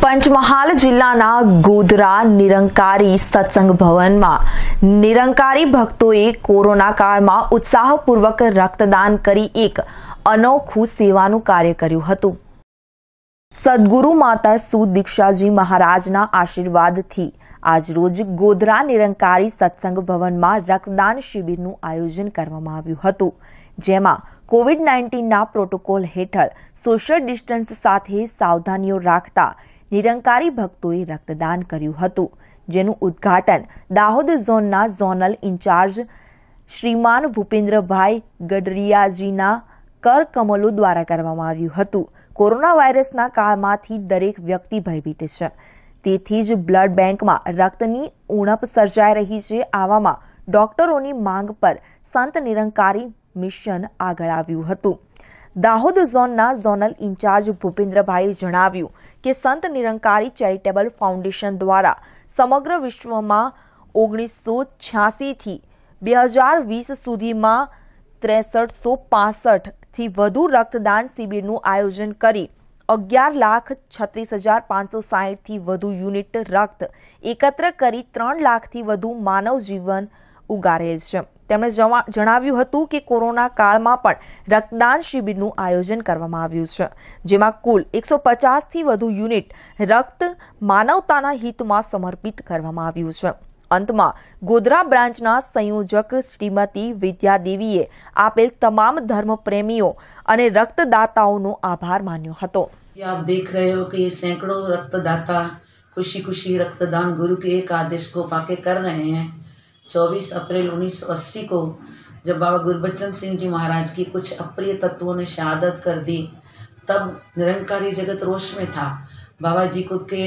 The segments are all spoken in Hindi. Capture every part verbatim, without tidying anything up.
પંચમહાલ જિલ્લાના ગોધરા નિરંકારી સત્સંગ ભવનમાં નિરંકારી ભક્તોએ કોરોના કાળમાં ઉત્સાહપૂર્વક રક્તદાન કરી એક અનોખું સેવાનું કાર્ય કર્યું હતું। સદગુરુ માતા સુદીક્ષાજી મહારાજના આશીર્વાદથી આજરોજ ગોધરા નિરંકારી સત્સંગ ભવનમાં રક્તદાન શિબિરનું આયોજન કરવામાં આવ્યું હતું, જેમાં કોવિડ નાઇન્ટીનના પ્રોટોકોલ હેઠળ સોશિયલ ડિસ્ટન્સ સાથે સાવધાનીઓ રાખતા નિરંકારી ભક્તોએ રક્તદાન કર્યું હતું, જેનું ઉદ્ઘાટન દાહોદ ઝોનના ઝોનલ ઇન્ચાર્જ શ્રીમાન ભૂપેન્દ્રભાઈ ગડરિયાજીના કરકમલો દ્વારા કરવામાં આવ્યું હતું। કોરોના વાયરસના કાળમાંથી દરેક વ્યક્તિ ભયભીત છે, તેથી જ બ્લડ બેંકમાં રક્તની ઉણપ સર્જાઈ રહી છે। આવામાં ડોક્ટરોની માંગ પર સંત નિરંકારી મિશન આગળ આવ્યું હતું। દાહોદ ઝોનના ઝોનલ ઇન્ચાર્જ ભૂપેન્દ્રભાઈએ જણાવ્યું કે સંત નિરંકારી ચેરિટેબલ ફાઉન્ડેશન દ્વારા સમગ્ર વિશ્વમાં ઓગણીસો છ્યાસીથી બે હજાર વીસ સુધીમાં ત્રેસઠસો પાસઠ થી વધુ રક્તદાન શિબિરનું આયોજન કરી અગિયાર લાખ છત્રીસ હજાર પાંચસો સાહીઠ થી વધુ યુનિટ રક્ત એકત્ર કરી ત્રણ લાખથી વધુ માનવ જીવન ઉગારેલ છે। તેમણે જણાવ્યું હતું કે કોરોના કાળમાં પણ રક્તદાન શિબિરનું આયોજન કરવામાં આવ્યું છે, જેમાં કુલ એકસો પચાસ થી વધુ યુનિટ રક્ત માનવતાના હિતમાં સમર્પિત કરવામાં આવ્યું છે। અંતમાં ગોધરા બ્રાન્ચના સંયોજક શ્રીમતી વિદ્યાદેવીએ આપેલ તમામ ધર્મ પ્રેમીઓ અને રક્તદાતાઓનો આભાર માન્યો હતો। आप देख रहे हो कि ये सैकड़ों रक्तदाता खुशी खुशी रक्तदान गुरु के एक आदेश को पाके कर रहे हैं। चौबीस अप्रैल उन्नीस सौ अस्सी को जब बाबा गुरबचन सिंह जी महाराज की कुछ अप्रिय तत्वों ने शहादत कर दी, तब निरंकारी जगत रोष में था। बाबा जी को के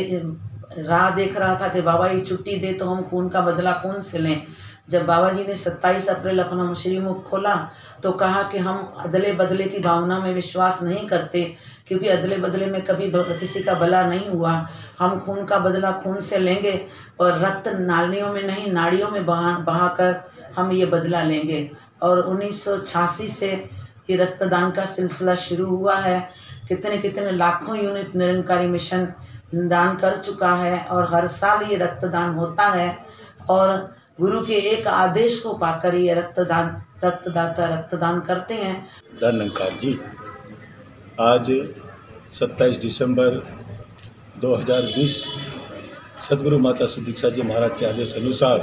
राह देख रहा था कि बाबा ये छुट्टी दे तो हम खून का बदला खून से लें। जब बाबा जी ने सत्ताईस अप्रैल अपना मुशरी मुख खोला तो कहा कि हम अदले बदले की भावना में विश्वास नहीं करते, क्योंकि अदले बदले में कभी किसी का भला नहीं हुआ। हम खून का बदला खून से लेंगे और रक्त नालियों में नहीं नाड़ियों में बहा बहाकर हम ये बदला लेंगे। और उन्नीस सौ छियासी से ये रक्तदान का सिलसिला शुरू हुआ है। कितने कितने लाखों यूनिट निरंकारी मिशन दान कर चुका है और हर साल ये रक्तदान होता है। और गुरु के एक आदेश को पाकर ये रक्तदान रक्तदाता रक्तदान करते हैं। निरंकार जी, आज सत्ताईस दिसंबर दो हज़ार बीस सदगुरु माता सुदीक्षा जी महाराज के आदेश अनुसार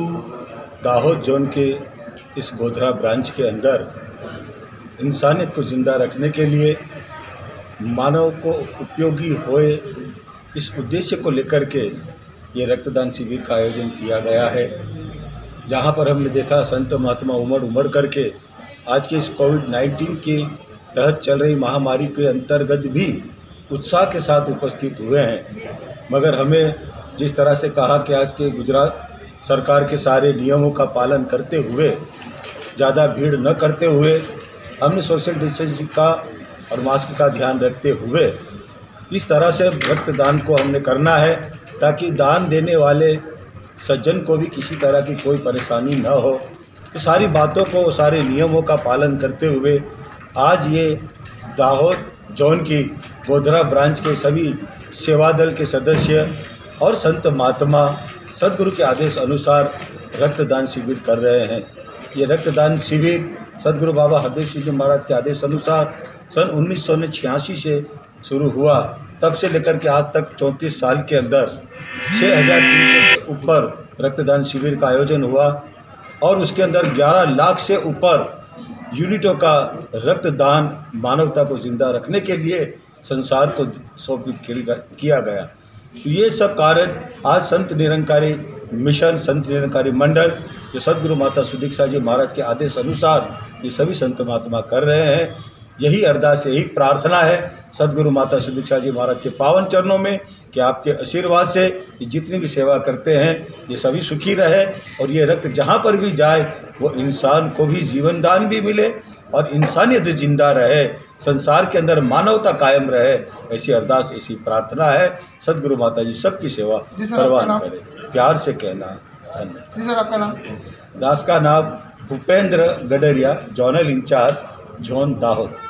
दाहोद जोन के इस गोधरा ब्रांच के अंदर इंसानियत को ज़िंदा रखने के लिए मानव को उपयोगी होए इस उद्देश्य को लेकर के ये रक्तदान शिविर का आयोजन किया गया है, जहाँ पर हमने देखा संत महात्मा उमड़ उमड़ करके आज के इस कोविड नाइन्टीन के तहत चल रही महामारी के अंतर्गत भी उत्साह के साथ उपस्थित हुए हैं। मगर हमें जिस तरह से कहा कि आज के गुजरात सरकार के सारे नियमों का पालन करते हुए, ज़्यादा भीड़ न करते हुए, हमने सोशल डिस्टेंसिंग का और मास्क का ध्यान रखते हुए इस तरह से रक्तदान को हमने करना है, ताकि दान देने वाले सज्जन को भी किसी तरह की कोई परेशानी न हो। तो सारी बातों को, सारे नियमों का पालन करते हुए आज ये दाहोद जोन की गोधरा ब्रांच के सभी सेवा दल के सदस्य और संत महात्मा सदगुरु के आदेश अनुसार रक्तदान शिविर कर रहे हैं। ये रक्तदान शिविर सदगुरु बाबा हरदेव सिंह जी महाराज के आदेश अनुसार सन उन्नीस सौ छियासी से शुरू हुआ। तब से लेकर के आज तक चौंतीस साल के अंदर छः हज़ार तीन सौ से ऊपर रक्तदान शिविर का आयोजन हुआ और उसके अंदर ग्यारह लाख से ऊपर यूनिटों का रक्तदान मानवता को ज़िंदा रखने के लिए संसार को समर्पित किया गया। तो ये सब कार्य आज संत निरंकारी मिशन, संत निरंकारी मंडल, जो सदगुरु माता सुदीक्षा जी महाराज के आदेश अनुसार ये सभी संत महात्मा कर रहे हैं। यही अरदास, यही प्रार्थना है सदगुरु माता सुदीक्षा जी महाराज के पावन चरणों में कि आपके आशीर्वाद से ये जितनी भी सेवा करते हैं ये सभी सुखी रहे और ये रक्त जहाँ पर भी जाए वो इंसान को भी जीवन दान भी मिले और इंसानियत जिंदा रहे, संसार के अंदर मानवता कायम रहे। ऐसी अरदास, ऐसी प्रार्थना है। सदगुरु माता जी सबकी सेवा परवान करें। प्यार से कहना धन्यवाद। जी सर, आपका नाम? दास का नाम Bhupendra Gadariya, zonal incharge, zone Dahod.